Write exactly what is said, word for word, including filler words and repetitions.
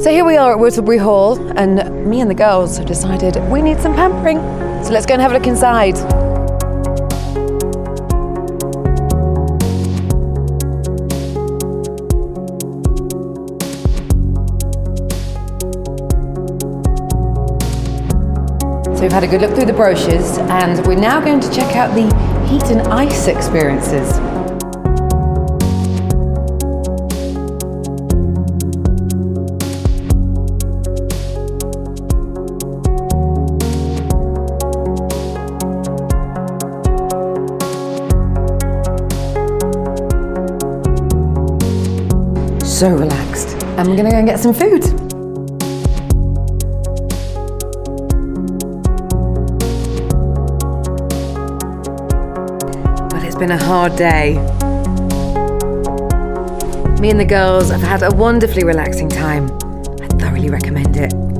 So here we are at Whittlebury Hall, and me and the girls have decided we need some pampering. So let's go and have a look inside. So we've had a good look through the brochures, and we're now going to check out the heat and ice experiences. So relaxed. And we're gonna go and get some food. Well, it's been a hard day. Me and the girls have had a wonderfully relaxing time. I thoroughly recommend it.